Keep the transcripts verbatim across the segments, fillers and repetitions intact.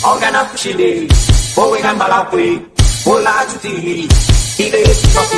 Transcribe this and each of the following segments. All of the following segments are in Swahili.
Organa pushide, bowe gambala kwe, bola juti, ide sofi.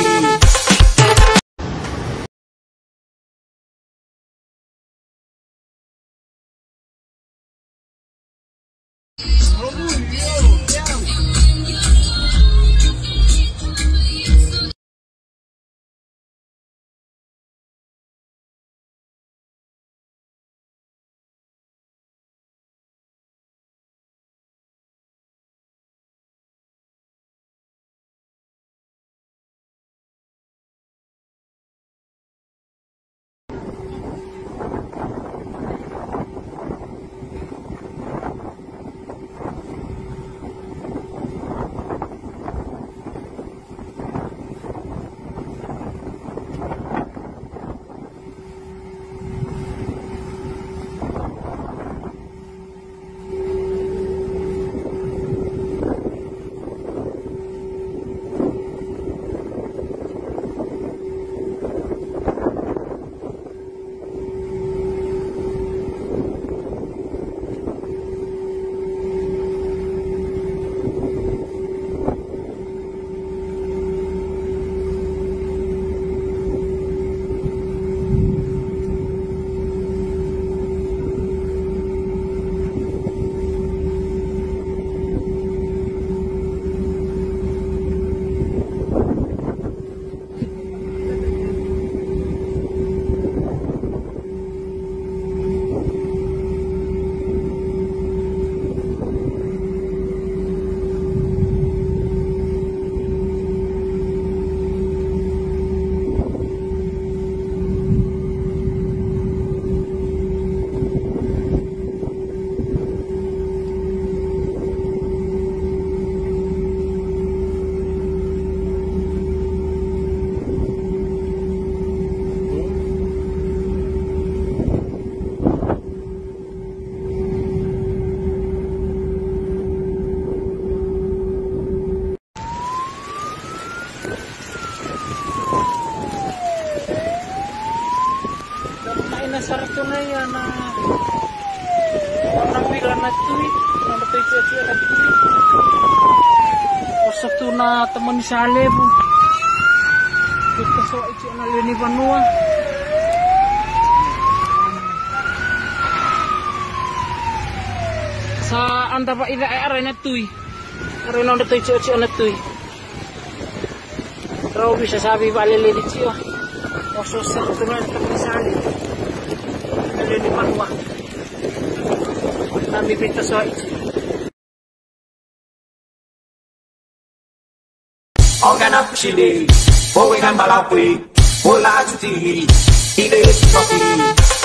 Sarap to na yan na orang wila na ito eh nang batay siya na ito eh wasak to na teman ni Saleh po kita so ito na lini banua sa anda pa ila ay aray na ito eh aray nang batay siya na ito eh pero bisa sabi ba lili siya wasak to na teman ni Saleh di Papua. Kami pinta sa Organa pushide, bowe gambala kwe, bola juti, ide sofi.